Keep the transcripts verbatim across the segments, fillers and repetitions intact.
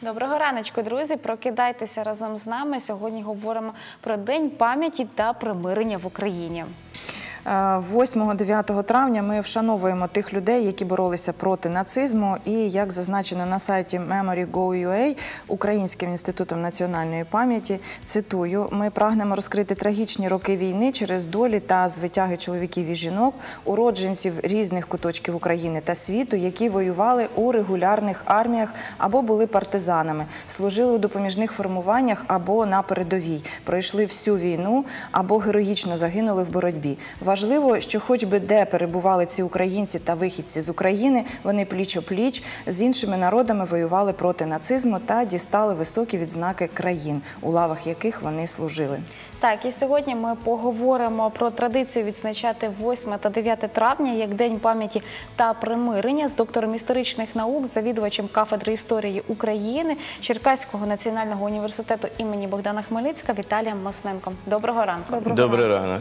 Доброго раночку, друзі. Прокидайтеся разом з нами. Сьогодні говоримо про День пам'яті та примирення в Україні. восьмого-дев'ятого травня ми вшановуємо тих людей, які боролися проти нацизму. І, як зазначено на сайті Memory точка гов точка ю а Українським інститутом національної пам'яті, цитую, «Ми прагнемо розкрити трагічні роки війни через долі та звитяги чоловіків і жінок, уродженців різних куточків України та світу, які воювали у регулярних арміях або були партизанами, служили у допоміжних формуваннях або на передовій, пройшли всю війну або героїчно загинули в боротьбі. Важливо, що хоч би де перебували ці українці та вихідці з України, вони пліч-о-пліч з іншими народами воювали проти нацизму та дістали високі відзнаки країн, у лавах яких вони служили». Так, і сьогодні ми поговоримо про традицію відзначати восьме та дев'яте травня як День пам'яті та примирення з доктором історичних наук, завідувачем кафедри історії України Черкаського національного університету імені Богдана Хмельницького Віталієм Мосненком. Доброго ранку. Доброго Добрий ранок.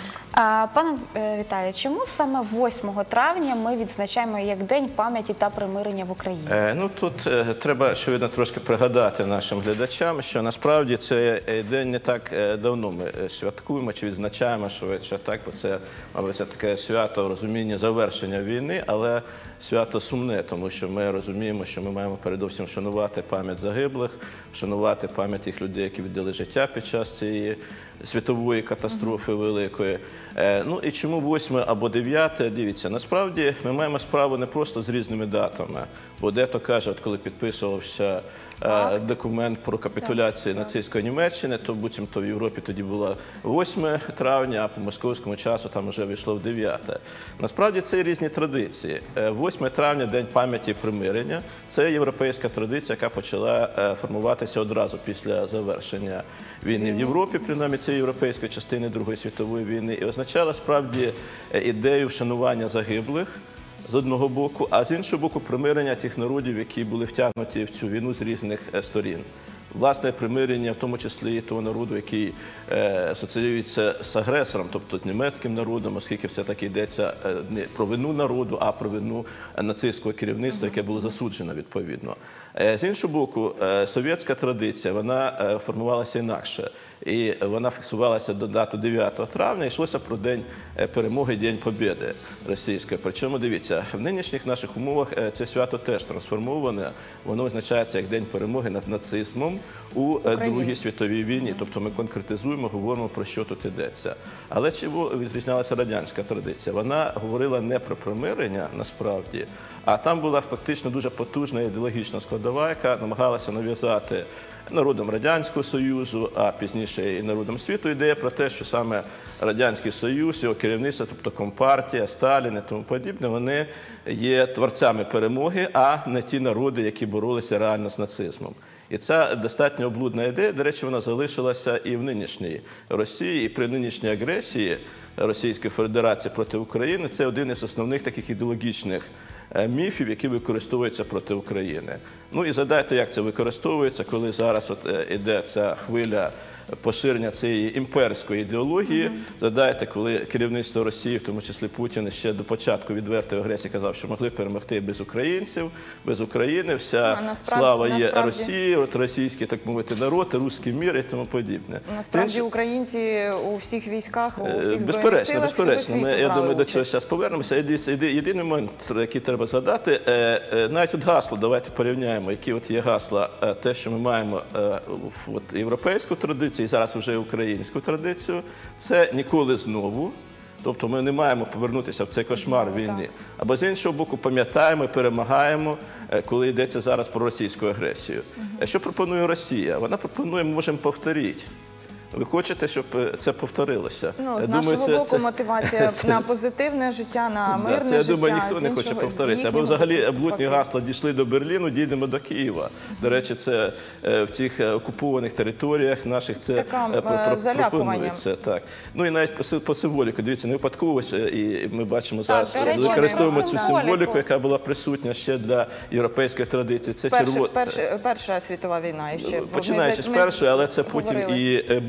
А, пане Віталію, чому саме восьмого травня ми відзначаємо як День пам'яті та примирення в Україні? Е, ну, тут е, треба, очевидно, трошки пригадати нашим глядачам, що насправді цей день не так давно ми святкуємо чи відзначаємо швидше, так, бо це, мабуть, це таке свято розуміння завершення війни, але свято сумне, тому що ми розуміємо, що ми маємо передусім вшанувати пам'ять загиблих, вшанувати пам'ять тих людей, які віддали життя під час цієї світової катастрофи великої. Е, ну і чому восьме або дев'яте? Дивіться, насправді ми маємо справу не просто з різними датами, бо дехто каже, от коли підписувався е, документ про капітуляцію нацистської Німеччини, то буцімто в Європі тоді було восьме травня, а по московському часу там вже вийшло в дев'яте. Насправді це різні традиції. восьме травня – День пам'яті і примирення. Це європейська традиція, яка почала формуватися одразу після завершення війни в Європі, принаймні цієї європейської частини Другої світової війни, і означала справді ідею вшанування загиблих з одного боку, а з іншого боку примирення тих народів, які були втягнуті в цю війну з різних сторін. Власне, примирення, в тому числі і того народу, який е, асоціюється з агресором, тобто німецьким народом, оскільки все-таки йдеться не про вину народу, а про вину нацистського керівництва, яке було засуджено відповідно. Е, з іншого боку, е, совєтська традиція, вона е, формувалася інакше. І вона фіксувалася до дати дев'ятого травня, йшлося про День перемоги, День Побєди російської. Причому, дивіться, в нинішніх наших умовах це свято теж трансформоване, воно визначається як День перемоги над нацизмом у Другій світовій війні. Тобто ми конкретизуємо, говоримо, про що тут йдеться. Але чому відрізнялася радянська традиція? Вона говорила не про примирення, насправді, а там була фактично дуже потужна ідеологічна складова, яка намагалася нав'язати народом Радянського Союзу, а пізніше і народом світу, ідея про те, що саме Радянський Союз, його керівництво, тобто Компартія, Сталін і тому подібне, вони є творцями перемоги, а не ті народи, які боролися реально з нацизмом. І ця достатньо облудна ідея, до речі, вона залишилася і в нинішній Росії, і при нинішній агресії Російської Федерації проти України. Це один із основних таких ідеологічних міфів, які використовуються проти України. Ну і згадайте, як це використовується, коли зараз от іде ця хвиля поширення цієї імперської ідеології. Згадайте, коли керівництво Росії, в тому числі Путін, ще до початку відвертої агресії казав, що могли перемогти без українців, без України, вся а насправді, слава є насправді... Росії, от російський, так мовити, народ, русський мір і тому подібне. Насправді Тим, українці у всіх військах, у всіх збройних безперечно, силах безперечно. Ми, я думаю, до цього участь. зараз повернемося. Єдиний момент, який треба згадати, навіть от гасло, давайте порівняємо, які от є гасла, те, що ми маємо от, європейську традицію, і зараз вже українську традицію, це ніколи знову. Тобто ми не маємо повернутися в цей кошмар війни. Або з іншого боку, пам'ятаємо, перемагаємо, коли йдеться зараз про російську агресію. Що пропонує Росія? Вона пропонує, ми можемо повторити. Ви хочете, щоб це повторилося? Ну, з нашого це, боку це, мотивація це, на позитивне життя, на мирне да, це, я життя. Думаю, ніхто не хоче повторити. Або взагалі блудні гасла дійшли до Берліну, дійдемо до Києва. До речі, це в цих окупованих територіях наших це пропонується. Так. Ну і навіть по символіку, дивіться, не випадково, і ми бачимо зараз, так, використовуємо цю символіку, яка була присутня ще для європейської традиції. Це Перша, черво... перша, перша світова війна. Ще. Починаючи з першої, але це потім і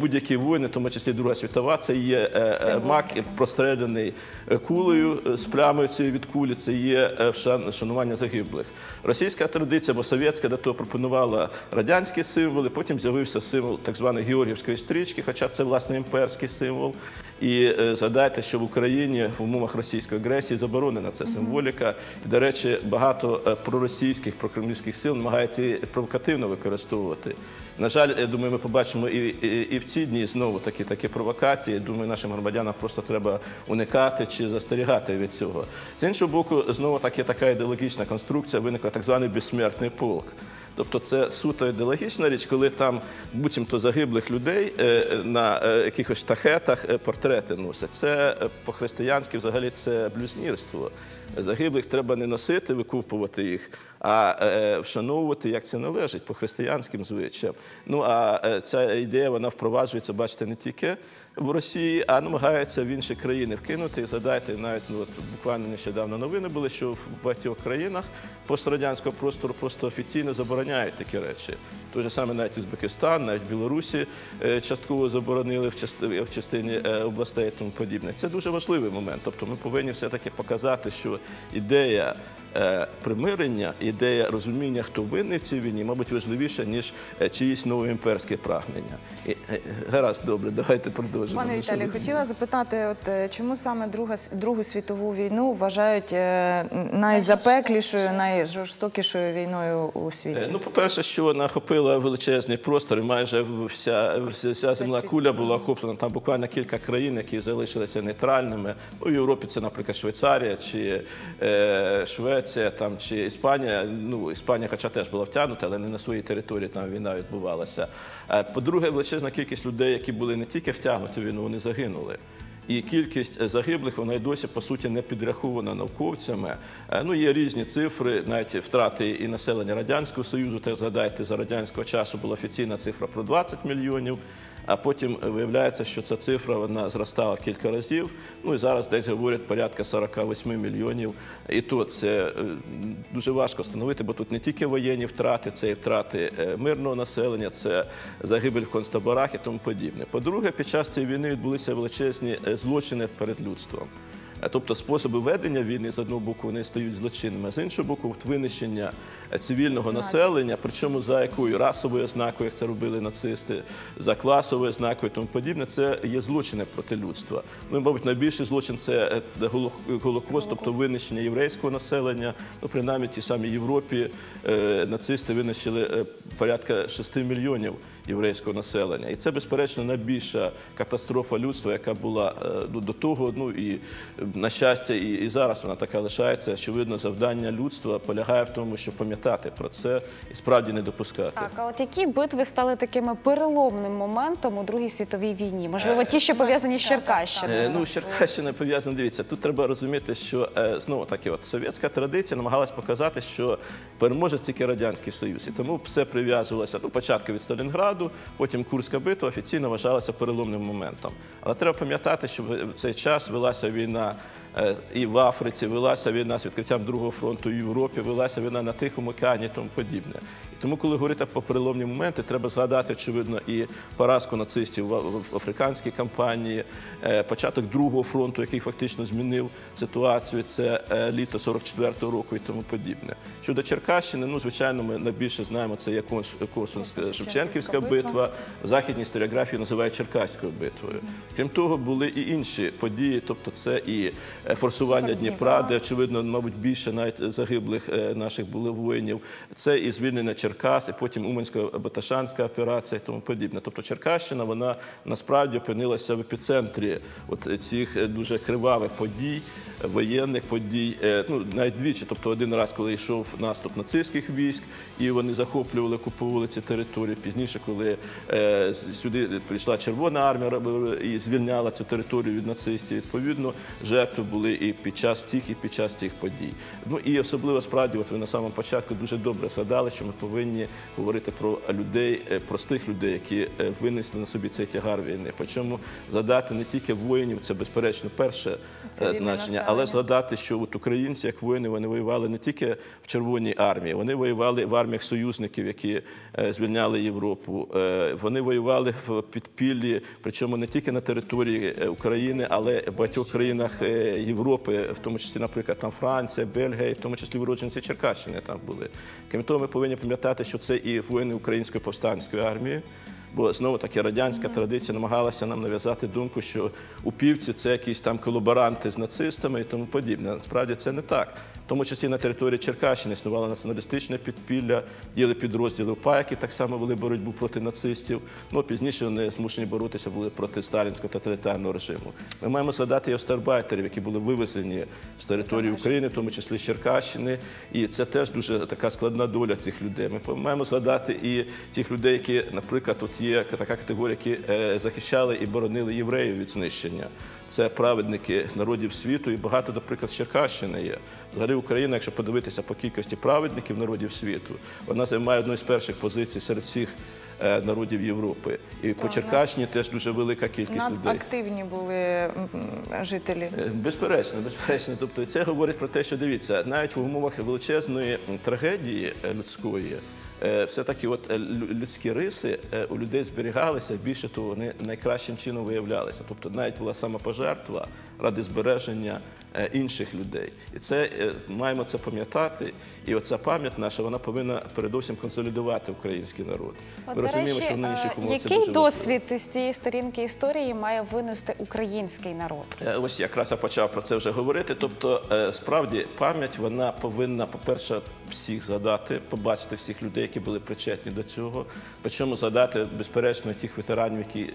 будь-які воїни, в тому числі Друга світова, це є е, е, мак простреляний е, кулею е, з плямою цієї від кулі, це є е, вшан- вшанування загиблих. Російська традиція, або совєтська, до того пропонувала радянські символи, потім з'явився символ так званої Георгіївської стрічки, хоча це, власне, імперський символ. І е, згадайте, що в Україні в умовах російської агресії заборонена ця символіка. І, до речі, багато е, проросійських, прокремлівських сил намагаються її провокативно використовувати. На жаль, я думаю, ми побачимо і, і, і в ці дні знову такі, такі провокації. Думаю, нашим громадянам просто треба уникати чи застерігати від цього. З іншого боку, знову таки така ідеологічна конструкція, виникла так званий безсмертний полк. Тобто це суто ідеологічна річ, коли там буцімто загиблих людей е, на е, якихось штахетах е, портрети носять. Це е, по-християнськи взагалі це блюзнірство. Загиблих треба не носити, викупувати їх, а е, вшановувати, як це належить, по християнським звичаям. Ну, а е, ця ідея, вона впроваджується, бачите, не тільки в Росії, а намагаються в інші країни вкинути. І згадайте, навіть ну, от, буквально нещодавно новини були, що в багатьох країнах пострадянського простору просто офіційно забороняють такі речі. Той же саме навіть Узбекистан, навіть в Білорусі е, частково заборонили в, частині, в частині е, областей і тому подібне. Це дуже важливий момент. Тобто ми повинні все-таки показати, що ідея е, примирення, ідея розуміння, хто винний в цій війні, мабуть, важливіша, ніж е, чиїсь новоімперське прагнення. І, е, гаразд, добре, давайте продовжимо. Пане Віталію, хотіла запитати, от е, чому саме Друга, Другу світову війну вважають е, найзапеклішою, найжорстокішою війною у світі? Е, Ну, по-перше, що вона охопила величезний простор, і майже вся, вся, вся земна куля була охоплена. Там буквально кілька країн, які залишилися нейтральними. У Європі це, наприклад, Швейцарія чи е, Швеція, там, чи Іспанія. Ну, Іспанія, хоча теж була втягнута, але не на своїй території там війна відбувалася. Е, по-друге, величезна кількість людей, які були не тільки втягнуті в війну, вони загинули. І кількість загиблих, вона й досі, по суті, не підрахована науковцями. Ну, є різні цифри, навіть втрати і населення Радянського Союзу. Теж згадайте, за радянського часу була офіційна цифра про двадцять мільйонів, а потім виявляється, що ця цифра вона зростала в кілька разів. Ну і зараз десь говорять порядка сорок вісім мільйонів. І то це дуже важко встановити, бо тут не тільки воєнні втрати, це і втрати мирного населення, це загибель в концтаборах і тому подібне. По-друге, під час цієї війни відбулися величезні злочини перед людством. Тобто способи ведення війни, з одного боку, вони стають злочинними, а з іншого боку, винищення цивільного населення, причому за якою расовою ознакою, як це робили нацисти, за класовою ознакою і тому подібне, це є злочини проти людства. Ну, і, мабуть, найбільший злочин – це Голокост, тобто винищення єврейського населення. Ну, принаймні, в тій самій Європі е, нацисти винищили е, порядка шести мільйонів єврейського населення. І це, безперечно, найбільша катастрофа людства, яка була е, до того, ну і, на щастя, і, і зараз вона така лишається. Очевидно, завдання людства полягає в тому, щоб пам'ятати про це і справді не допускати. Так, а от які битви стали такими переломним моментом у Другій світовій війні? Можливо, ті, що пов'язані з Черкащиною? Е, ну, з Черкащиною пов'язано, дивіться, тут треба розуміти, що, е, знову таки, от, совєтська традиція намагалась показати, що переможе тільки Радянський Союз. І тому все прив'язувалося, ну, початку від Сталінграду, потім Курська битва офіційно вважалася переломним моментом. Але треба пам'ятати, що в цей час велася війна і в Африці, велася війна з відкриттям Другого фронту, і в Європі велася війна на Тихому океані і тому подібне. І тому, коли говорити про переломні моменти, треба згадати, очевидно, і поразку нацистів в африканській кампанії, початок Другого фронту, який фактично змінив ситуацію, це літо сорок четвертого року і тому подібне. Щодо Черкащини, ну, звичайно, ми найбільше знаємо, це є Корсунсько-Шевченківська битва, в західній історіографії називають Черкаською битвою. Крім того, були і інші події, тобто це і форсування Дніпра, де, очевидно, мабуть, більше навіть загиблих наших було воїнів. Це і звільнення Черкас, і потім Умансько-Баташанська операція і тому подібне. Тобто Черкащина, вона насправді опинилася в епіцентрі от цих дуже кривавих подій, воєнних подій, ну, навіть двічі. Тобто один раз, коли йшов наступ нацистських військ, і вони захоплювали, окуповували ці території. Пізніше, коли е, сюди прийшла Червона армія і звільняла цю територію від нацистів, відповідно, жертви були і під час тих, і під час тих подій. Ну і особливо, справді, от ви на самому початку дуже добре згадали, що ми повинні говорити про людей, простих людей, які винесли на собі цей тягар війни. Причому згадати не тільки воїнів, це, безперечно, перше значення, але згадати, що от українці, як воїни, вони воювали не тільки в Червоній армії, вони воювали в арміях союзників, які е, звільняли Європу. Е, вони воювали в підпіллі, причому не тільки на території України, але в багатьох країнах е, Європи, в тому числі, наприклад, там Франція, Бельгія, в тому числі уродженці Черкащини там були. Крім того, ми повинні пам'ятати, що це і воїни Української повстанської армії, бо знову-таки радянська традиція намагалася нам нав'язати думку, що упівці – це якісь там колаборанти з нацистами і тому подібне. Насправді це не так. В тому числі на території Черкащини існувало націоналістичне підпілля, діяли підрозділи УПА, які так само вели боротьбу проти нацистів. Ну, пізніше вони змушені боротися були проти сталінського тоталітарного режиму. Ми маємо згадати і остарбайтерів, які були вивезені з території України, в тому числі з Черкащини. І це теж дуже така складна доля цих людей. Ми маємо згадати і тих людей, які, наприклад, тут є така категорія, які захищали і боронили євреїв від знищення. Це праведники народів світу, і багато, наприклад, з Черкащини є. Взагалі Україна, якщо подивитися по кількості праведників народів світу, вона займає одну з перших позицій серед всіх народів Європи. І по Черкащині теж дуже велика кількість людей. Надактивні були жителі. Безперечно, безперечно. Тобто це говорить про те, що, дивіться, навіть в умовах величезної трагедії людської, все-таки от людські риси у людей зберігалися, більше того, вони найкращим чином виявлялися. Тобто навіть була самопожертва ради збереження інших людей. І це маємо це пам'ятати. І оця пам'ять наша, вона повинна передусім консолідувати український народ. От, Ми до розуміємо, речі, що в нинішніх умовах це який дуже досвід із цієї сторінки історії має винести український народ? Ось якраз я почав про це вже говорити. Тобто, справді, пам'ять, вона повинна, по-перше, всіх згадати, побачити всіх людей, які були причетні до цього. Причому згадати, безперечно, тих ветеранів, які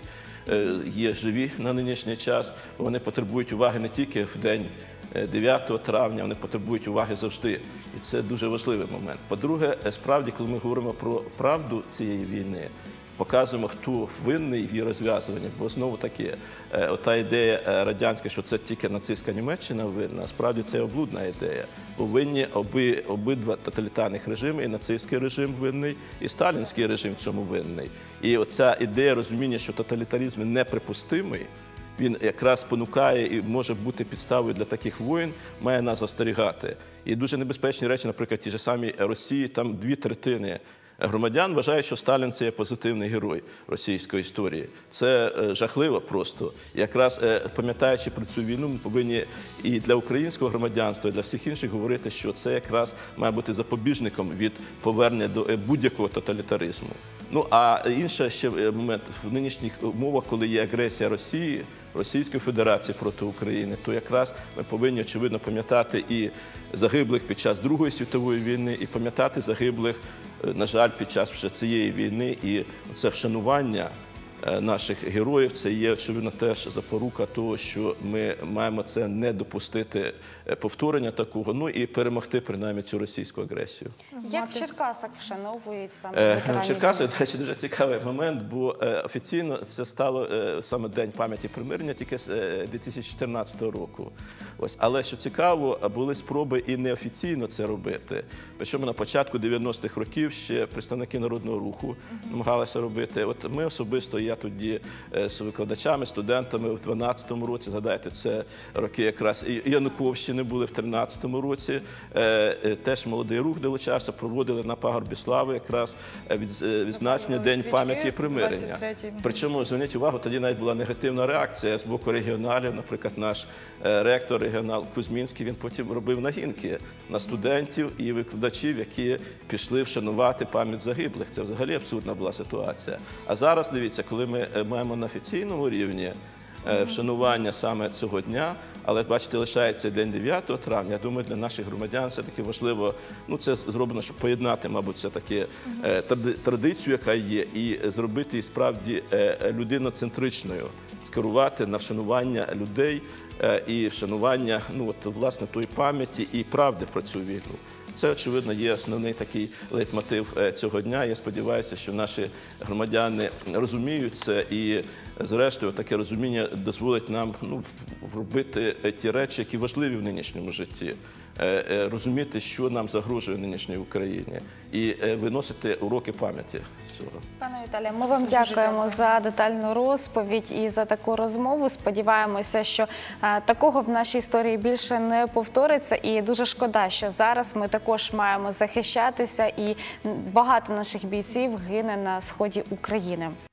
є живі на нинішній час. Вони потребують уваги не тільки в день дев'ятого травня, вони потребують уваги завжди. І це дуже важливий момент. По-друге, справді, коли ми говоримо про правду цієї війни, показуємо, хто винний в її розв'язуванні, бо знову-таки ота ідея радянська, що це тільки нацистська Німеччина винна, справді це облудна ідея. Бо винні оби, обидва тоталітарних режими, і нацистський режим винний, і сталінський режим в цьому винний. І оця ідея розуміння, що тоталітаризм неприпустимий, він якраз спонукає і може бути підставою для таких воєн, має нас застерігати. І дуже небезпечні речі, наприклад, ті ж самі Росії, там дві третини громадян вважають, що Сталін – це є позитивний герой російської історії. Це жахливо просто. І якраз пам'ятаючи про цю війну, ми повинні і для українського громадянства, і для всіх інших говорити, що це якраз має бути запобіжником від повернення до будь-якого тоталітаризму. Ну, а інший ще момент, в нинішніх умовах, коли є агресія Росії, Російської Федерації проти України, то якраз ми повинні, очевидно, пам'ятати і загиблих під час Другої світової війни, і пам'ятати загиблих, на жаль, під час вже цієї війни. І це вшанування наших героїв, це є, очевидно, теж запорука того, що ми маємо це не допустити повторення такого, ну і перемогти, принаймні, цю російську агресію. Як в Черкасах вшановують саме В ветеранів? Черкасах, до речі, дуже цікавий момент, бо офіційно це стало саме День пам'яті примирення тільки з дві тисячі чотирнадцятого року. Ось. Але, що цікаво, були спроби і неофіційно це робити. Причому на початку дев'яностих років ще представники Народного Руху намагалися робити. От ми особисто, я тоді з викладачами, студентами в дванадцятому році, згадайте, це роки якраз і Януковщини були в тринадцятому році, теж молодий рух долучався, проводили на Пагорбі Слави якраз відзначення День пам'яті і примирення. Причому, зверніть увагу, тоді навіть була негативна реакція з боку регіоналів, наприклад, наш ректор регіонал Кузьмінський, він потім робив нагінки на студентів і викладачів, які пішли вшанувати пам'ять загиблих. Це взагалі абсурдна була ситуація. А зараз, дивіться, коли ми маємо на офіційному рівні вшанування саме цього дня, але, бачите, лишається день дев'ятого травня, я думаю, для наших громадян все-таки важливо, ну, це зроблено, щоб поєднати, мабуть, все-таки традицію, яка є, і зробити її справді людиноцентричною, скерувати на вшанування людей і вшанування, ну, от, власне, тої пам'яті і правди про цю війну. Це, очевидно, є основний такий лейтмотив цього дня. Я сподіваюся, що наші громадяни розуміють це і зрештою, таке розуміння дозволить нам ну, робити ті речі, які важливі в нинішньому житті. Розуміти, що нам загрожує в нинішній Україні, і виносити уроки пам'яті з цього. Пане Віталію, ми вам дякуємо за детальну розповідь і за таку розмову. Сподіваємося, що е, такого в нашій історії більше не повториться. І дуже шкода, що зараз ми також маємо захищатися, і багато наших бійців гине на сході України.